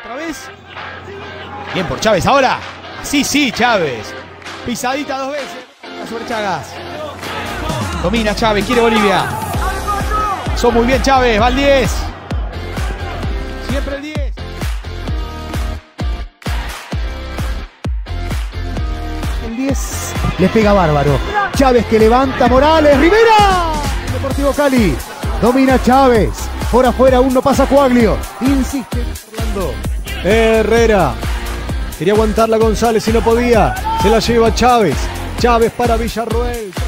Otra vez. Bien por Chávez ahora. Sí, Chávez. Pisadita 2 veces. Sobre Chagas. Domina Chávez, quiere Bolivia. Son muy bien Chávez, va el 10. Siempre el 10. El 10 le pega bárbaro. Chávez que levanta, Morales, Rivera. Deportivo Cali. Domina Chávez. Por afuera aún no pasa Coaglio. Insiste Orlando. Herrera. Quería aguantarla González y no podía. Se la lleva Chávez. Chávez para Villarroel.